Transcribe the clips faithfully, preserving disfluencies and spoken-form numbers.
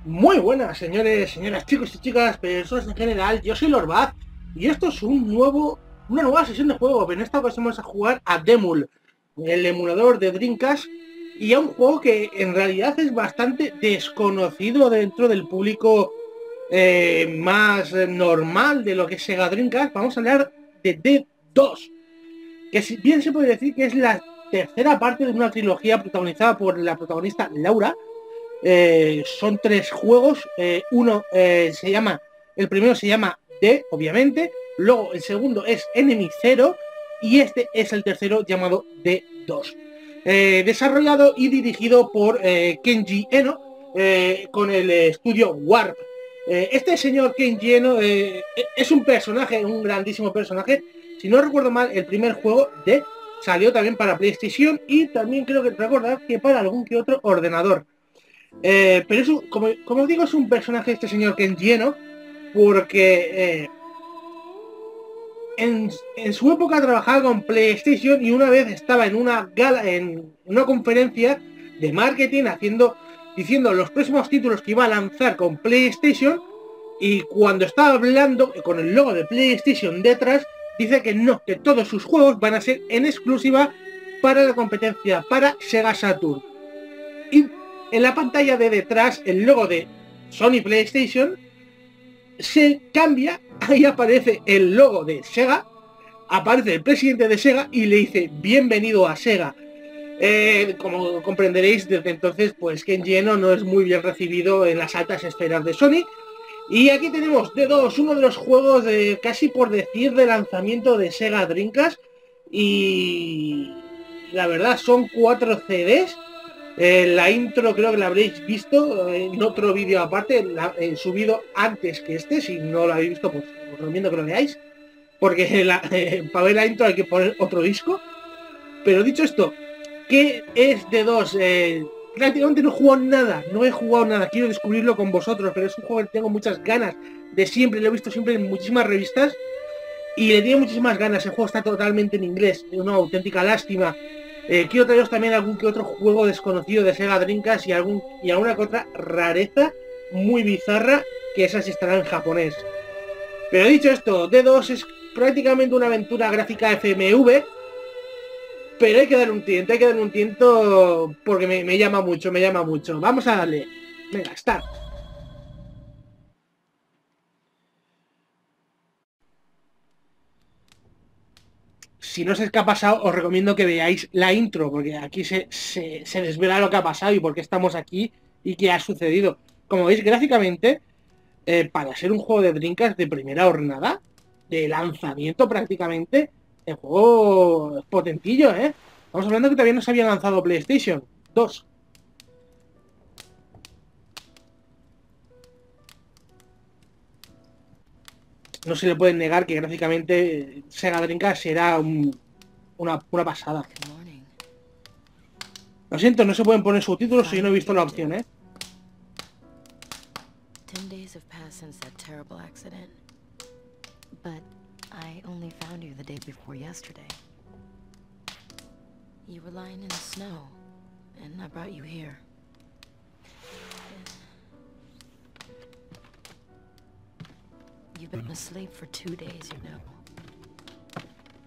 Muy buenas, señores, señoras, chicos y chicas, personas en general. Yo soy Lorbaz y esto es un nuevo, una nueva sesión de juego. En esta ocasión vamos a jugar a Demul, el emulador de Dreamcast, y a un juego que en realidad es bastante desconocido dentro del público eh, más normal de lo que es Sega Dreamcast. Vamos a hablar de D dos, que si bien se puede decir que es la tercera parte de una trilogía protagonizada por la protagonista Laura. Eh, son tres juegos, eh, uno eh, se llama, el primero se llama D, obviamente, luego el segundo es Enemy Zero y este es el tercero llamado D dos. Eh, desarrollado y dirigido por eh, Kenji Eno, eh, con el estudio Warp. Eh, este señor Kenji Eno eh, es un personaje, un grandísimo personaje. Si no recuerdo mal, el primer juego D salió también para PlayStation y también creo que recordar que para algún que otro ordenador. Eh, pero eso, como, como os digo, es un personaje este señor Kenji Eno, porque eh, en, en su época trabajaba con PlayStation y una vez estaba en una gala, en una conferencia de marketing, haciendo, diciendo los próximos títulos que iba a lanzar con PlayStation, y cuando estaba hablando con el logo de PlayStation detrás, dice que no, que todos sus juegos van a ser en exclusiva para la competencia, para Sega Saturn. Y en la pantalla de detrás, el logo de Sony PlayStation se cambia, ahí aparece el logo de Sega, aparece el presidente de Sega y le dice bienvenido a Sega. Eh, como comprenderéis, desde entonces pues Kenji Eno no es muy bien recibido en las altas esferas de Sony. Y aquí tenemos D dos, uno de los juegos de, casi por decir, de lanzamiento de Sega Dreamcast, y la verdad son cuatro C Ds. Eh, la intro creo que la habréis visto en otro vídeo aparte, la, eh, subido antes que este. Si no lo habéis visto, pues os recomiendo que lo veáis, porque la, eh, para ver la intro hay que poner otro disco. Pero dicho esto, ¿qué es D dos? Eh, prácticamente no he jugado nada, no he jugado nada, quiero descubrirlo con vosotros, pero es un juego que tengo muchas ganas de siempre, lo he visto siempre en muchísimas revistas y le tiene muchísimas ganas. El juego está totalmente en inglés, es una auténtica lástima. Eh, quiero traeros también algún que otro juego desconocido de Sega Dreamcast y, algún, y alguna que otra rareza muy bizarra, que esas estarán en japonés. Pero dicho esto, D dos es prácticamente una aventura gráfica F M V, pero hay que dar un tiento, hay que dar un tiento porque me, me llama mucho, me llama mucho. Vamos a darle. Venga, start. Si no sé qué ha pasado, os recomiendo que veáis la intro, porque aquí se, se, se desvela lo que ha pasado y por qué estamos aquí y qué ha sucedido. Como veis, gráficamente, eh, para ser un juego de Dreamcast de primera hornada, de lanzamiento prácticamente, el juego es potentillo, ¿eh? Estamos hablando que todavía no se había lanzado PlayStation dos. No se le puede negar que gráficamente Sega Dreamcast será un, una, una pasada. Lo siento, no se pueden poner subtítulos, yo no he visto la opción, ¿eh? Ten days have passed since that terrible accident, but I only found you the day before yesterday. You were lying in the snow, and I brought you here. You've been asleep for two days, you know.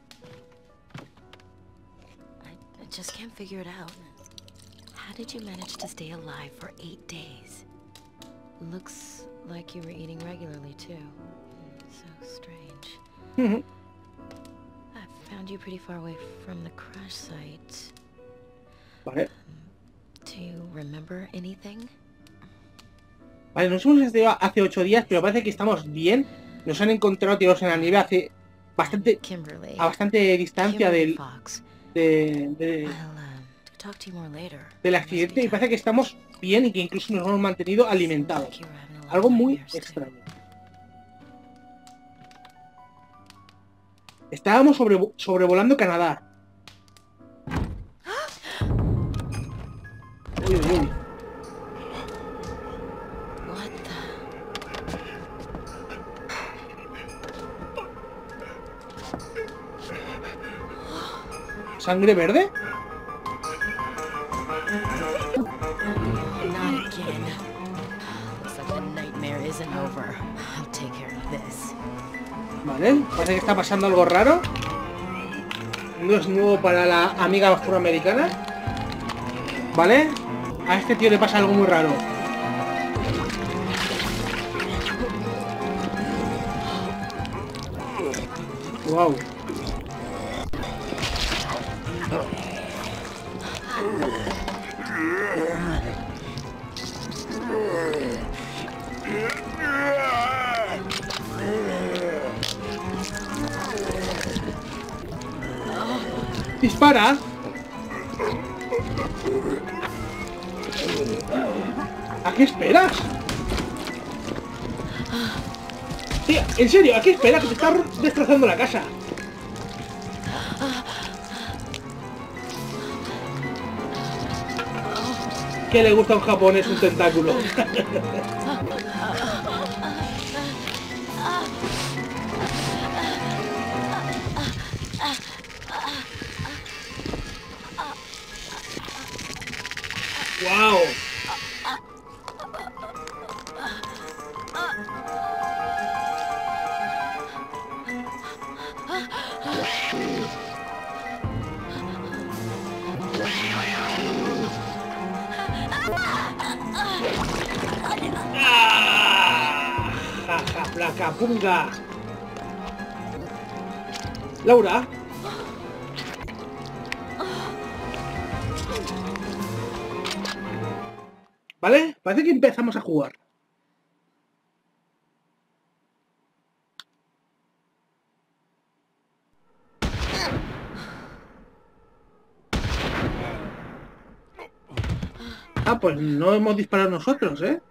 I, I just can't figure it out. How did you manage to stay alive for eight days? Looks like you were eating regularly, too. So strange. I found you pretty far away from the crash site. Vale. Um, do you remember anything? Vale, nos hemos estado hace ocho días, pero parece que estamos bien. Nos han encontrado tirados en la nieve hace bastante, Kimberly. a bastante distancia del, Fox. de, de, I'll uh, talk to you more later. del accidente, y parece que estamos bien y que incluso nos hemos mantenido alimentados. Like you were having a lot of Algo muy nightmares, too. extraño. Estábamos sobre, sobrevolando Canadá. Uy, uy, uy. What the? ¿Sangre verde? Not again. Vale, parece que está pasando algo raro. No es nuevo para la amiga afroamericana. Vale, a este tío le pasa algo muy raro. Wow. Dispara. ¿A qué esperas? Tía, en serio, ¿a qué esperas? Que te está destrozando la casa. ¿Qué le gusta a un japonés un tentáculo? ¡Wow! ¡Ah! ¡Jaja, placa, punga! Laura. ¿Vale? Parece que empezamos a jugar. Ah, pues no hemos disparado nosotros, ¿eh?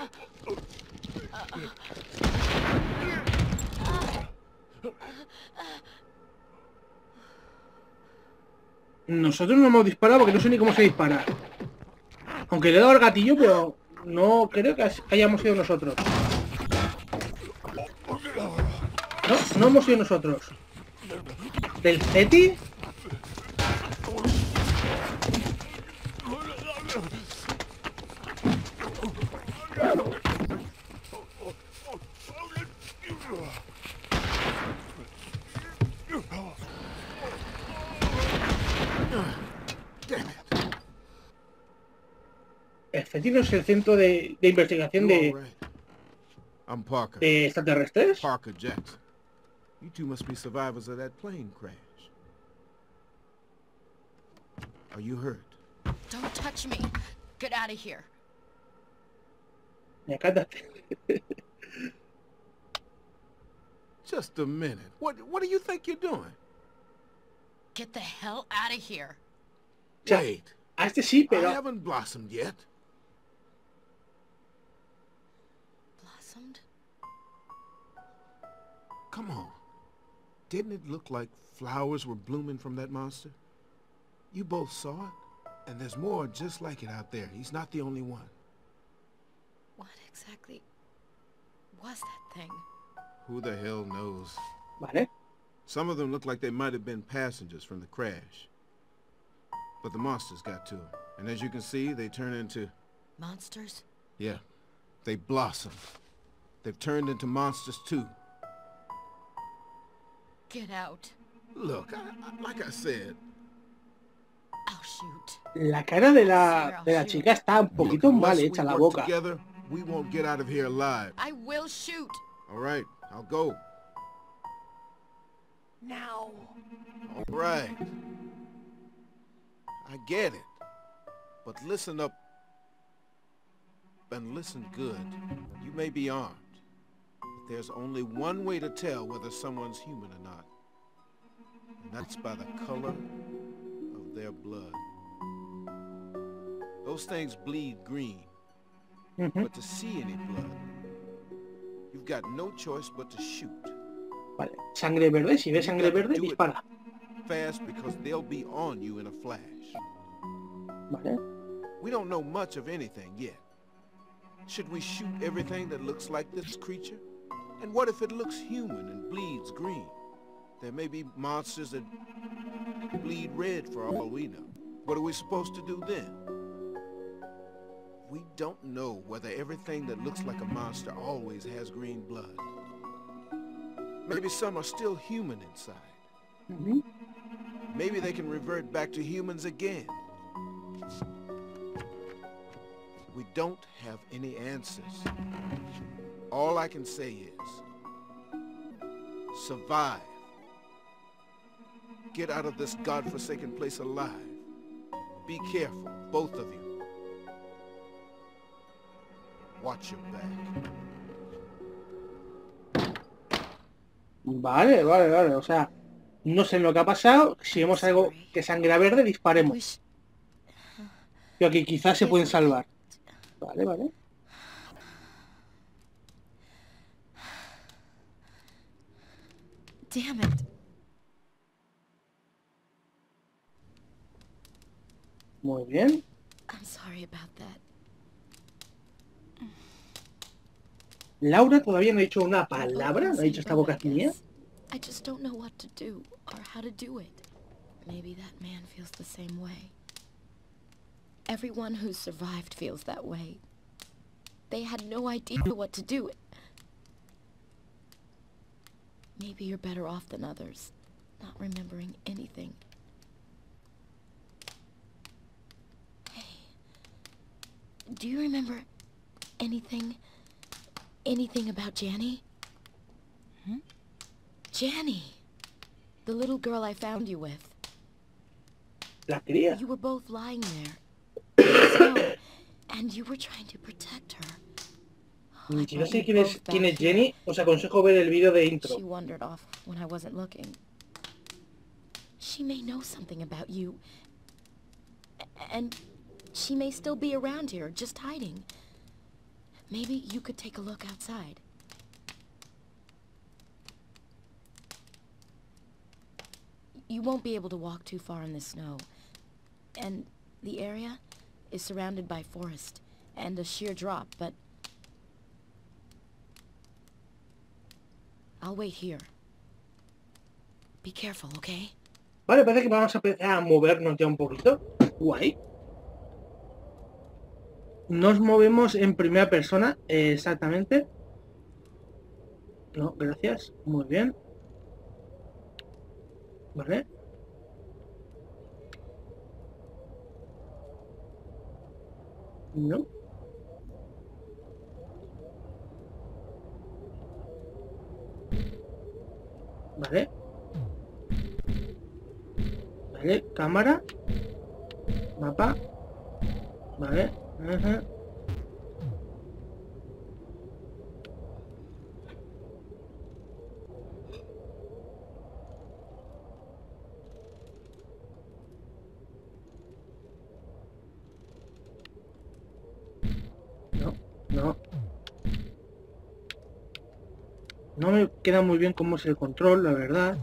Nosotros no hemos disparado porque no sé ni cómo se dispara. Aunque le he dado al gatillo, pero no creo que hayamos sido nosotros. No, no hemos sido nosotros. ¿Del Zeti? El Zeti no es el centro de, de investigación de, I'm Parker. de extraterrestres. Parker Jackson. You two must be survivors of that plane crash. Are you hurt? Don't touch me. Get out of here. Ya, cállate. Just a minute. What what do you think you're doing? Get the hell out of here. Ya, Wait. a este sí, I pero... haven't blossomed yet. Blossomed? Come on. Didn't it look like flowers were blooming from that monster? You both saw it, and there's more just like it out there. He's not the only one. What exactly was that thing? Who the hell knows? Vale. Some of them look like they might have been passengers from the crash. But the monsters got to them. And as you can see, they turn into... Monsters? Yeah. They blossomed. They've turned into monsters too. Get out. Look, I, I, like I said... I'll shoot. La cara de la, de la chica está un poquito Look, mal unless hecha we la work boca. Together, we won't get out of here alive. I will shoot. All right, I'll go. Now. All right. I get it. But listen up. And listen good. You may be armed. But there's only one way to tell whether someone's human or not. And that's by the color of their blood. Those things bleed green. Mm-hmm. But to see any blood, you've got no choice but to shoot. Vale, sangre verde, si ves sangre verde, dispara. Fast because they'll be on you in a flash. Vale. We don't know much of anything yet. Should we shoot everything that looks like this creature? And what if it looks human and bleeds green? There may be monsters that bleed red for all we know. What are we supposed to do then? We don't know whether everything that looks like a monster always has green blood. Maybe some are still human inside. Uh-huh. Maybe they can revert back to humans again. We don't have any answers. All I can say is, survive. Get out of this godforsaken place alive. Be careful, both of you. Watch your back. Vale, vale, vale, o sea, no sé lo que ha pasado. Si vemos algo que sangre verde, disparemos. Pero aquí quizás se pueden salvar. Vale, vale. Damn it. Muy bien. I'm sorry about that. Laura todavía no ha dicho una palabra, no ha dicho esta boca es mía. I just don't know what to do or how to do it. Maybe that man feels the same way. Everyone who's survived feels that way. They had no idea what to do. Maybe you're better off than others, not remembering anything. Hey, do you remember anything, anything about Janny? Hmm? Janny, the little girl I found you with. La cría. You were both lying there in the snow, and you were trying to protect her. Oh, Si no sé quién es, quién es Jenny, os aconsejo ver el vídeo de intro. She wandered off when I wasn't looking. She may know something about you, and she may still be around here, just hiding. Maybe you could take a look outside. You won't be able to walk too far in the snow, and the area is surrounded by forest and a sheer drop, but I'll wait here. Be careful, okay? Vale, parece que vamos a empezar a movernos ya un poquito. Guay. Nos movemos en primera persona, eh, exactamente. No, gracias. Muy bien. Vale. No. Vale. Vale, cámara. Mapa. Vale. Ajá. No, no. No me queda muy bien cómo es el control, la verdad.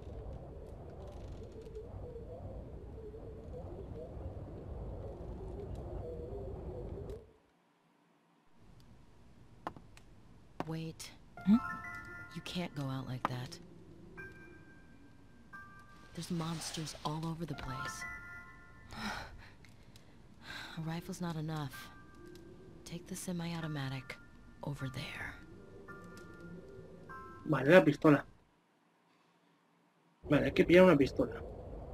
Wait. Hmm? You can't go out like that. There's monsters all over the place. A rifle's not enough. Take the semi-automatic over there. Vale, la pistola. Vale, hay que pillar una pistola.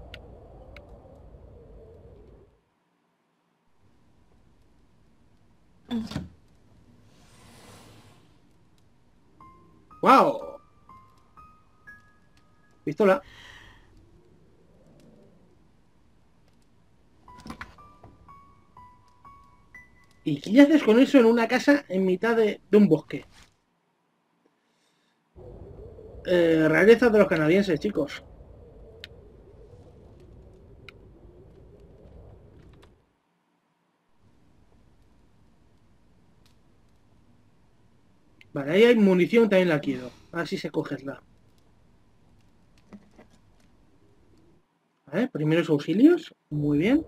¡Wow! Pistola. ¿Y qué haces con eso en una casa en mitad de, de un bosque? Eh, rareza de los canadienses, chicos. Vale, ahí hay munición, también la quiero. Así se cogerla. Vale, primeros auxilios. Muy bien.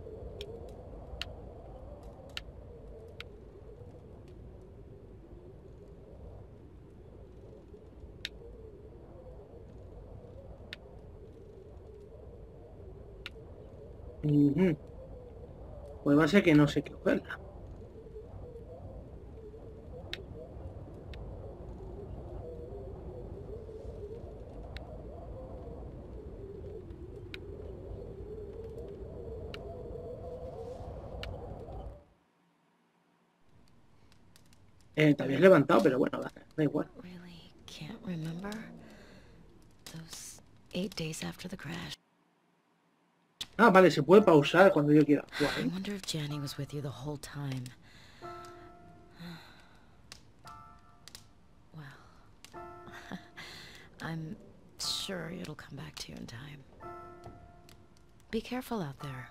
Uh-huh. Pues va a ser que no sé qué cogerla. Eh, te habías levantado, pero bueno, da, da igual. Really can't remember those eight days after the crash. Ah, vale, se puede pausar cuando yo quiera. I Guay. wonder if Janny was with you the whole time. Well, I'm sure it'll come back to you in time. Be careful out there.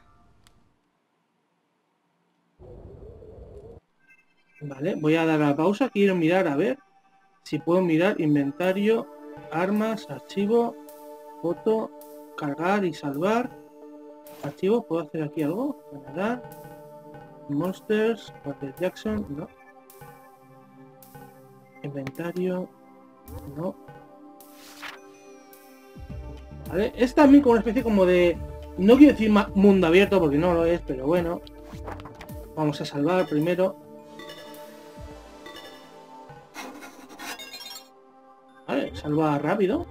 Vale, voy a dar a la pausa. Quiero mirar a ver si puedo mirar inventario, armas, archivo, foto, cargar y salvar. Archivo, ¿puedo hacer aquí algo? Generar. Monsters, Walter Jackson, no. Inventario, no. Vale, es también como una especie como de... No quiero decir mundo abierto porque no lo es, pero bueno. Vamos a salvar primero. Vale, salva rápido.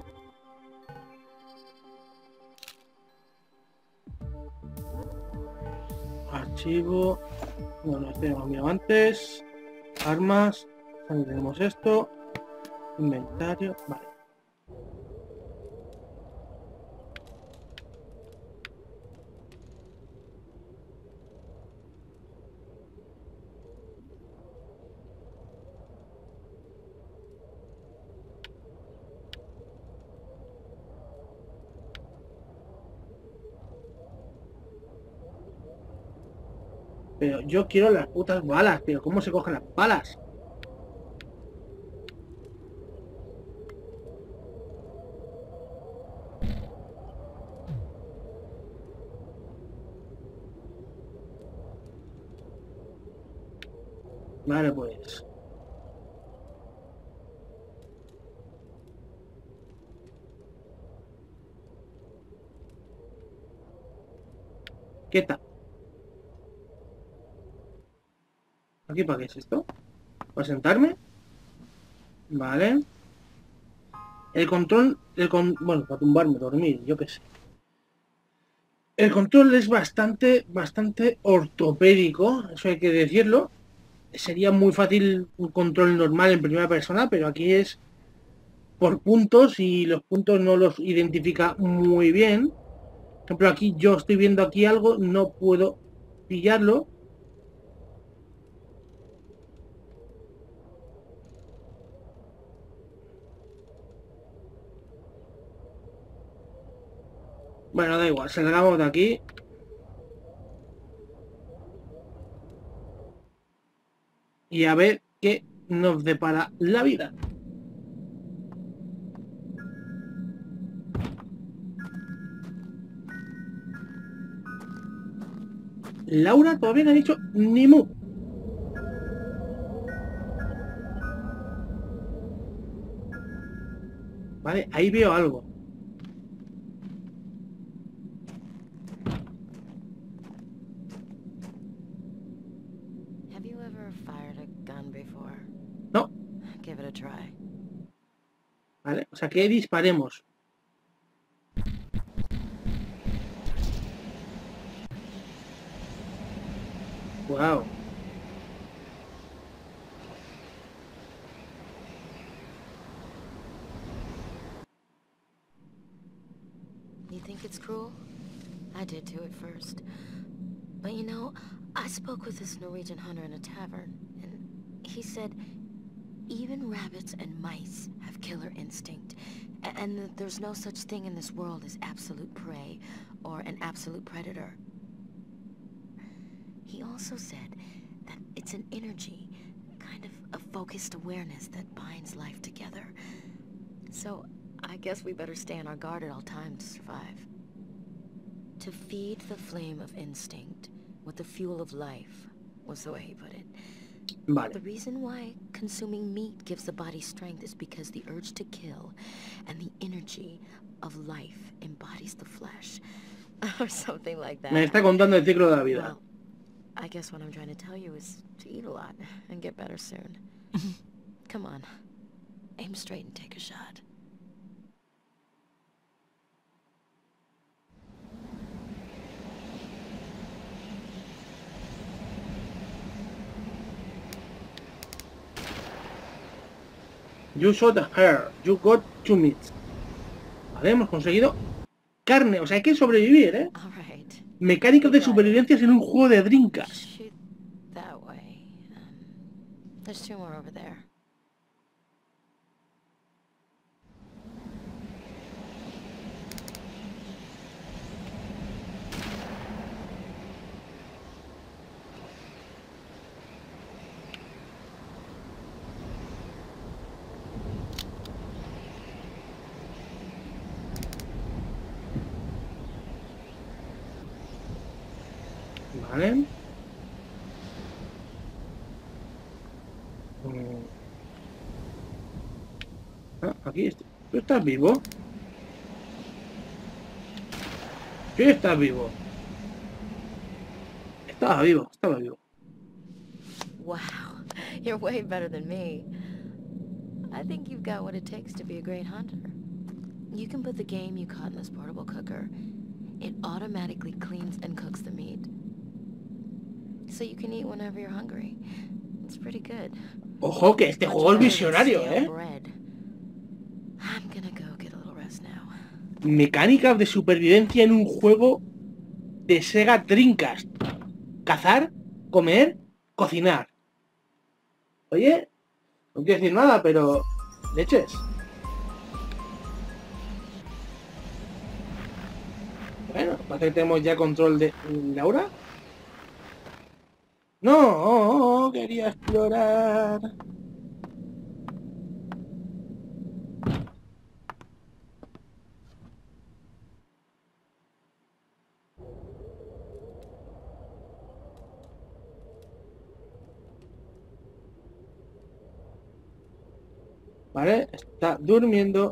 Archivo. Bueno, este hemos mirado antes. Armas. También tenemos esto. Inventario. Vale. Pero yo quiero las putas balas, pero ¿cómo se cogen las balas? Vale, pues. ¿Qué tal? ¿Aquí para qué es esto? ¿Para sentarme? Vale. El control... El con... Bueno, para tumbarme, dormir, yo qué sé. El control es bastante, bastante ortopédico, eso hay que decirlo. Sería muy fácil un control normal en primera persona, pero aquí es por puntos y los puntos no los identifica muy bien. Por ejemplo, aquí yo estoy viendo aquí algo, no puedo pillarlo. Bueno, da igual, salgamos de aquí. Y a ver qué nos depara la vida. Laura todavía no ha dicho ni mu. Vale, ahí veo algo. Have you ever fired a gun before? No. Give it a try. Vale, o sea que disparemos. Wow. You think it's cruel? I did too at first. But you know, I spoke with this Norwegian hunter in a tavern, and he said even rabbits and mice have killer instinct, and that there's no such thing in this world as absolute prey or an absolute predator. He also said that it's an energy, kind of a focused awareness that binds life together. So I guess we better stay on our guard at all times to survive. To feed the flame of instinct with the fuel of life, was the way he put it. Vale. The reason why consuming meat gives the body strength is because the urge to kill and the energy of life embodies the flesh. Or something like that. Me está contando el ciclo de la vida. Well, I guess what I'm trying to tell you is to eat a lot and get better soon. Come on. Aim straight and take a shot. You shot her. You got two meats. Vale, hemos conseguido carne. O sea, hay que sobrevivir, ¿eh? All right. Mecánicas de supervivencia en un juego de Dreamcast. Shoot that way. Um, there's two more over there. Vale. Mm. Ah, aquí está. ¿Tú estás vivo? ¿Tú estás vivo? Estaba vivo, estaba vivo. Wow, you're way better than me. I think you've got what it takes to be a great hunter. You can put the game you caught in this portable cooker. It automatically cleans and cooks the meat. So you can eat whenever you're hungry. It's pretty good. Ojo, que este juego es visionario, ¿eh? I'm gonna go get a little rest now. Mecánicas de supervivencia en un juego de Sega Dreamcast. Cazar, comer, cocinar. Oye, no quiero decir nada, pero... leches. Bueno, parece que tenemos ya control de Laura. No, quería explorar. Vale, está durmiendo.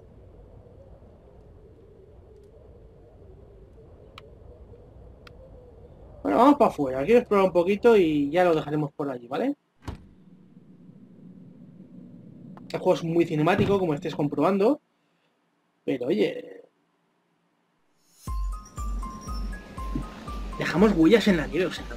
Bueno, vamos para afuera. Quiero explorar un poquito y ya lo dejaremos por allí, ¿vale? El juego es muy cinemático, como estés comprobando. Pero oye... dejamos huellas en la nieve, o sea...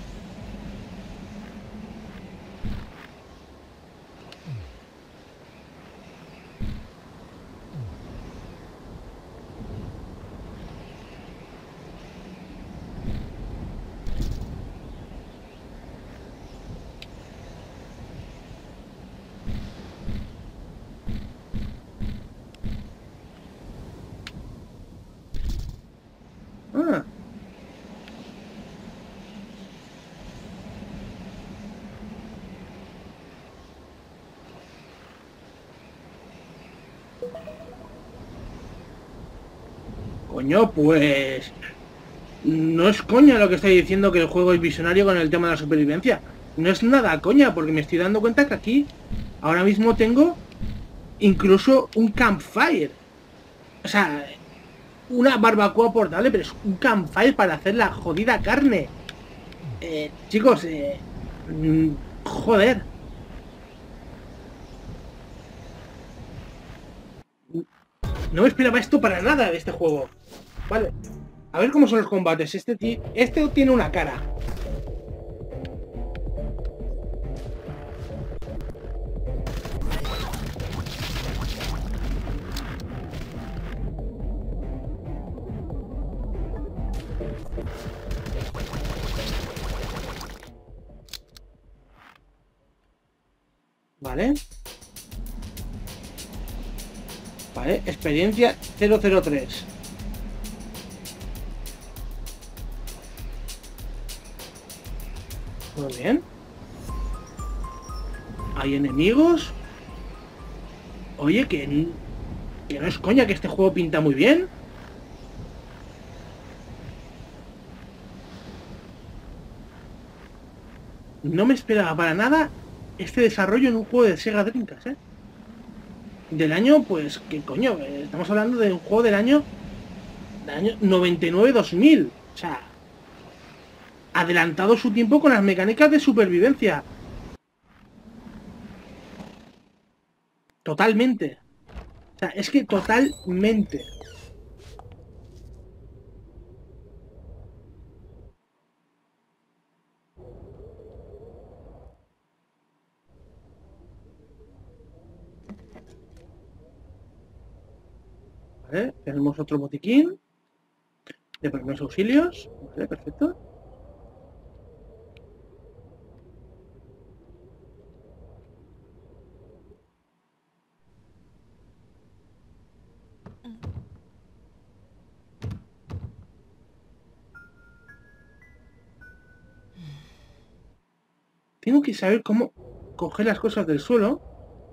Ah. Coño, pues... no es coña lo que estoy diciendo que el juego es visionario con el tema de la supervivencia. No es nada coña, porque me estoy dando cuenta que aquí ahora mismo tengo incluso un campfire. O sea, una barbacoa portable, pero es un campfire para hacer la jodida carne. Eh, chicos, eh, mm, joder. No me esperaba esto para nada de este juego. Vale. A ver cómo son los combates. Este, este tiene una cara. Vale. Vale, experiencia cero cero tres. Muy bien. Hay enemigos. Oye, que, que no es coña que este juego pinta muy bien. No me esperaba para nada este desarrollo en un juego de Sega Dreamcast, ¿eh? Del año, pues, ¿qué coño? Estamos hablando de un juego del año... del año noventa y nueve dos mil. O sea... adelantado su tiempo con las mecánicas de supervivencia. Totalmente. O sea, es que totalmente. Vale, tenemos otro botiquín de primeros auxilios. Vale, perfecto. Tengo que saber cómo coger las cosas del suelo.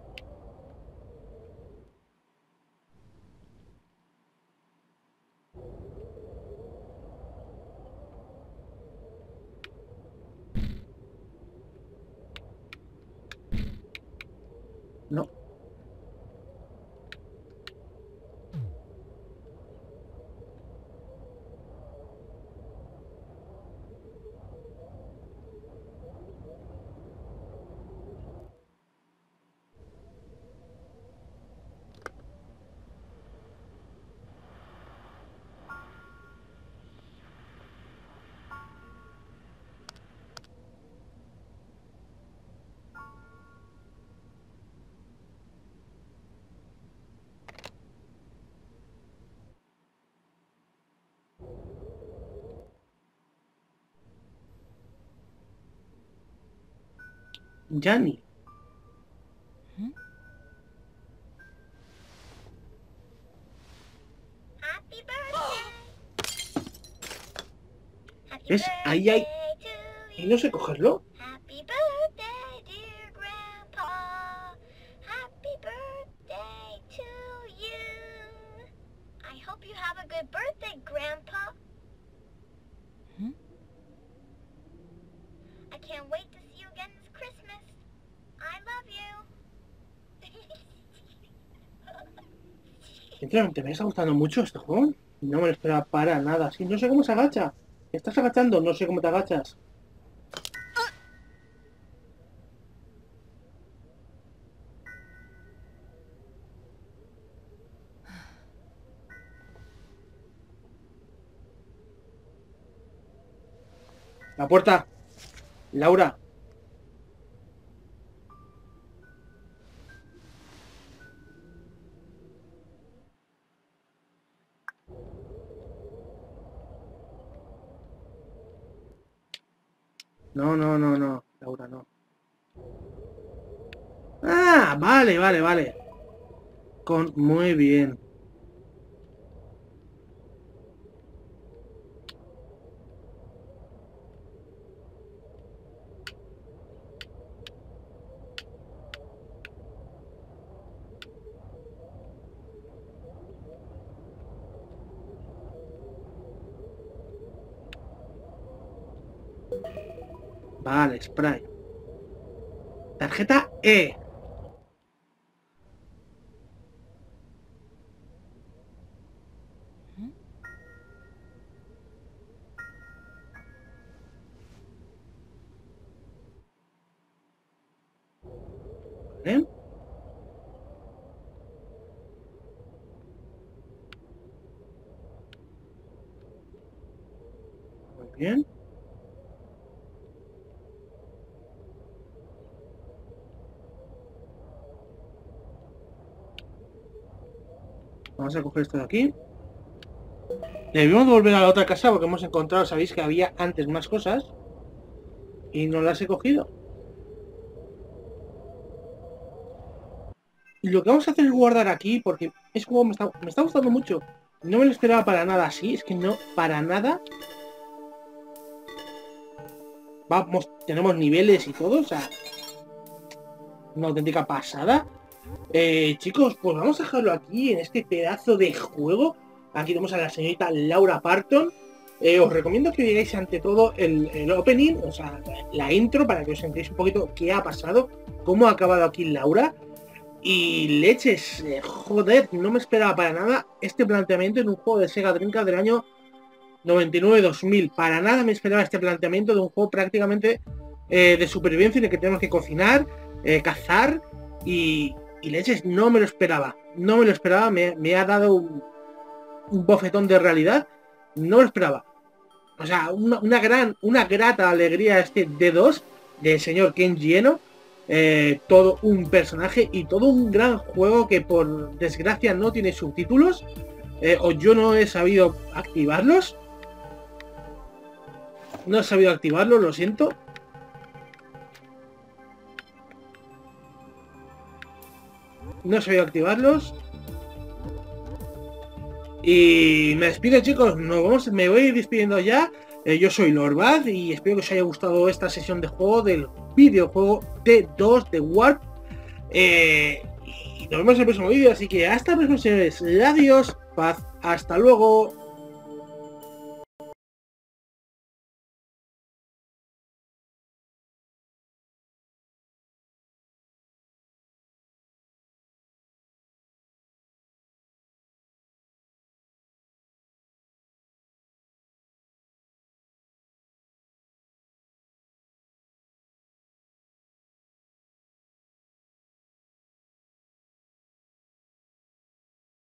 No. Yanni. Hmm? Happy birthday. Happy ¿Ves? Ahí hay... birthday to Y you. no sé cogerlo. Happy birthday, dear Grandpa. Happy birthday to you. I hope you have a good birthday, Grandpa. Hmm? I can't wait to see you again this Christmas. I love you. Sinceramente, me está gustando mucho este juego. No me lo esperaba para nada. Sí, no sé cómo se agacha. ¿Te estás agachando? No sé cómo te agachas. La puerta. Laura. No, no, no, no. Laura, no. Ah, vale, vale, vale. Con... Muy bien. Vale, spray. Tarjeta E. Hmm? Vale. Muy bien. Vamos a coger esto de aquí. Debemos volver a la otra casa porque hemos encontrado, sabéis que había antes más cosas y no las he cogido. Y lo que vamos a hacer es guardar aquí porque es como me está, me está gustando mucho. No me lo esperaba para nada así, es que no, para nada. Vamos, tenemos niveles y todo, o sea, una auténtica pasada. Eh, chicos, pues vamos a dejarlo aquí en este pedazo de juego. Aquí tenemos a la señorita Laura Parton. Eh, os recomiendo que veáis ante todo el, el opening, o sea, la intro, para que os sentéis un poquito qué ha pasado, cómo ha acabado aquí Laura. Y leches, eh, joder, no me esperaba para nada este planteamiento en un juego de Sega Dreamcast del año noventa y nueve dos mil. Para nada me esperaba este planteamiento de un juego prácticamente eh, de supervivencia en el que tenemos que cocinar, eh, cazar y, y leches, no me lo esperaba. No me lo esperaba, me, me ha dado un, un bofetón de realidad. No lo esperaba. O sea, una, una gran, una grata alegría este D dos del señor Kenji Eno. Eh, todo un personaje y todo un gran juego que por desgracia no tiene subtítulos, eh, o yo no he sabido activarlos. No he sabido activarlos, lo siento. No he sabido activarlos. Y me despido, chicos. Nos vamos, me voy despidiendo ya. Eh, yo soy Lorbaz y espero que os haya gustado esta sesión de juego del videojuego T dos de Warp. Eh, y nos vemos en el próximo vídeo. Así que hasta el próximo, señores. Adiós, paz, hasta luego.